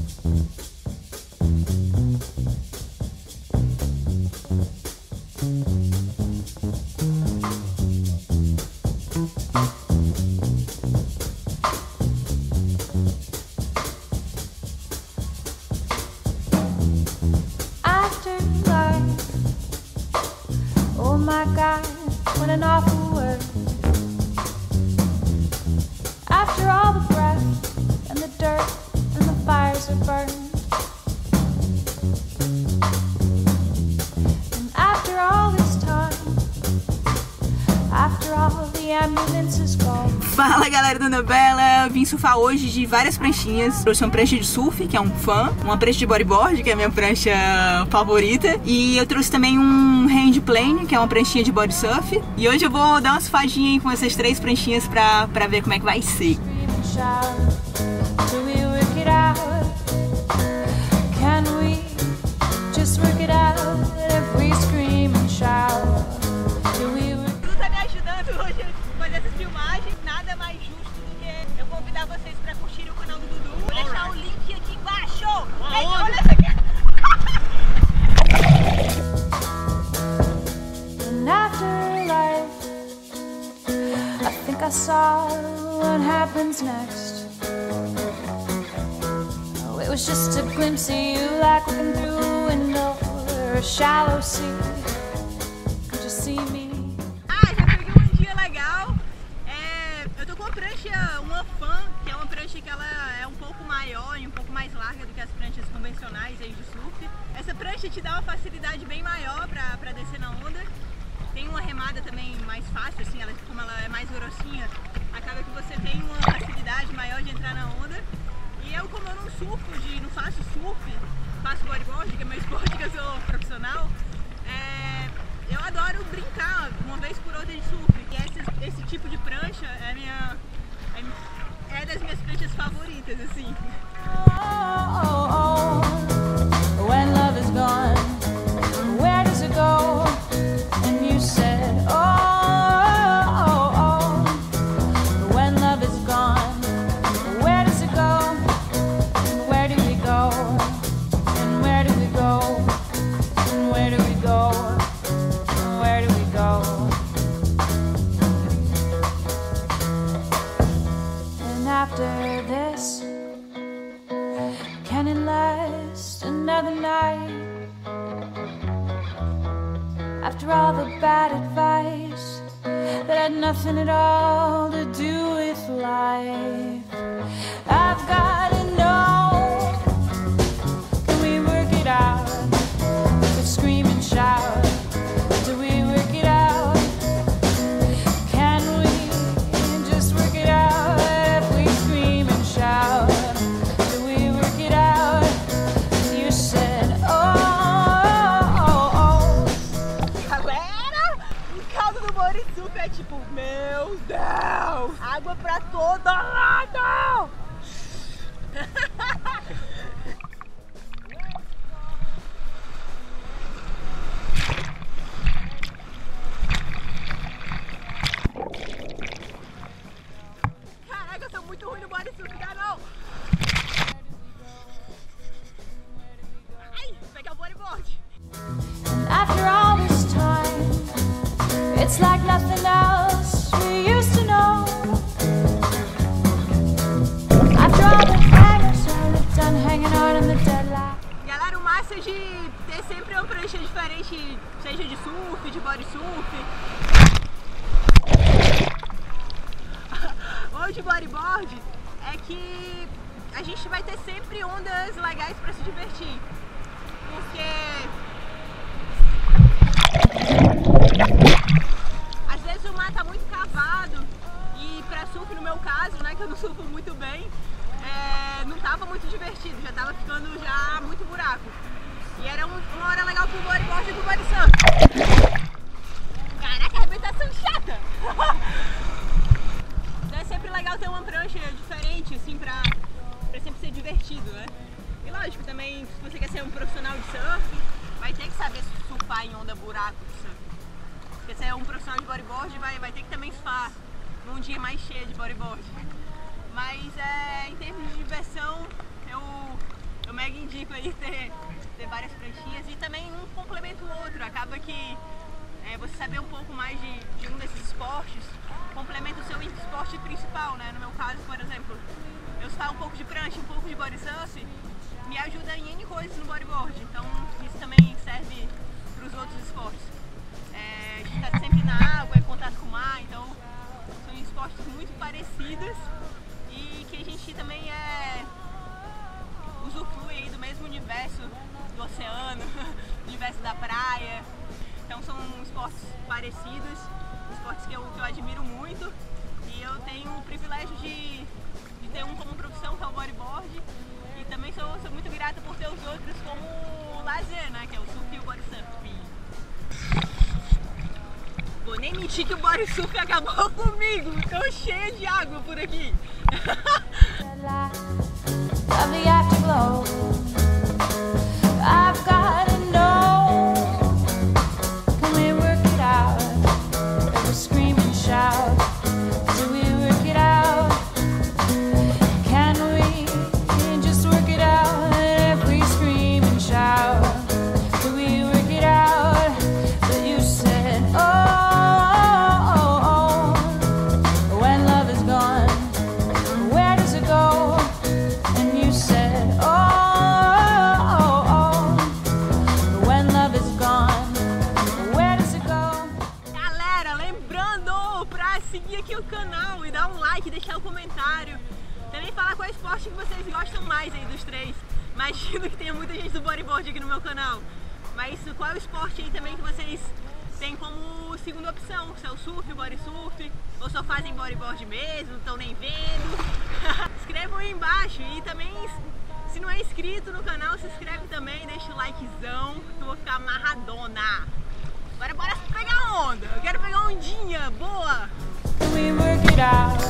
Oh my God, what an awful word. After all the breath and the dirt and the fires are burned, and after all this time, after all the ambulance is gone. Fala galera do Annabella, vim surfar hoje de várias pranchinhas. Trouxe uma prancha de surf, que é um fã, uma prancha de bodyboard, que é a minha prancha favorita, e eu trouxe também um handplane, que é uma pranchinha de body surf. E hoje eu vou dar uma surfadinha com essas três pranchinhas pra ver como é que vai ser. Nada mais justo do que eu convidar vocês para curtir o canal do Dudu. Vou deixar o link aqui embaixo. Olha essa aqui. In afterlife, I think I saw what happens next. Oh, it was just a glimpse of you, like looking through a window or a shallow sea. Could you see me? Uma fã, que é uma prancha que ela é um pouco maior e um pouco mais larga do que as pranchas convencionais aí de surf. Essa prancha te dá uma facilidade bem maior pra descer na onda. Tem uma remada também mais fácil, assim, como ela é mais grossinha, acaba que você tem uma facilidade maior de entrar na onda. E eu, como eu não surfo, não faço surf, faço bodyboard, que é meu esporte, que eu sou profissional, eu adoro brincar uma vez por outra de surf. E esse tipo de prancha é das minhas pranchas favoritas, assim. When love is gone, where does it go? And you said, when love is gone, where does it go? And where do we go? And where do we go? And where do we go? And where do we go? After this, can it last another night? After all the bad advice that had nothing at all to do with life, I've gotta know, can we work it out? We'll scream and shout. Do we work it out? Can we just work it out? É tipo, meu Deus, água pra todo lado! Caraca, eu sou muito ruim no bodysurf, não! Ai, vou pegar o bodyboard! After all this time, it's like nothing else we used to know. After all the hangers are done hanging out in the deadline. Galera, o massa de ter sempre uma prancha diferente, seja de surf, de body surf, ou de bodyboard, é que a gente vai ter sempre ondas legais para se divertir. Porque às vezes o mar tá muito cavado e pra surf, no meu caso, né, que eu não surfo muito bem, não tava muito divertido, já tava ficando muito buraco. E era uma hora legal pro bodyboard e pro body surf. Caraca, arrebentação chata! Então é sempre legal ter uma prancha diferente, assim, pra sempre ser divertido, né? E lógico, também, se você quer ser um profissional de surf, vai ter que saber surfar em onda buraco de surf. Porque se é um profissional de bodyboard, vai ter que também surfar num dia mais cheio de bodyboard. Mas em termos de diversão, eu mega indico aí ter várias pranchinhas e também um complementa o outro. Acaba que você saber um pouco mais de um desses esportes complementa o seu esporte principal, né? No meu caso, por exemplo, eu sei um pouco de prancha, um pouco de body surf, me ajuda em N coisas no bodyboard, então isso também serve para os outros esportes. A gente está sempre na água, em contato com o mar, então são esportes muito parecidos e que a gente também usufrui aí do mesmo universo do oceano, universo da praia. Então são esportes parecidos, esportes que eu admiro muito e eu tenho o privilégio de ter um como profissão, que é o bodyboard, e também sou muito grata por ter os outros como lazer, né, que é o surf e o body surf. Vou nem mentir que o body surf acabou comigo, tô cheia de água por aqui. Seguir aqui o canal e dar um like, deixar um comentário. Também falar qual esporte que vocês gostam mais aí dos três. Imagino que tenha muita gente do bodyboard aqui no meu canal. Mas qual é o esporte aí também que vocês têm como segunda opção? Se é o surf, o body surf, ou só fazem bodyboard mesmo, não estão nem vendo. Escrevam aí embaixo e também, se não é inscrito no canal, se inscreve também, deixa o likezão, que eu vou ficar amarradona. Agora bora pegar onda, eu quero pegar ondinha boa! We work it out.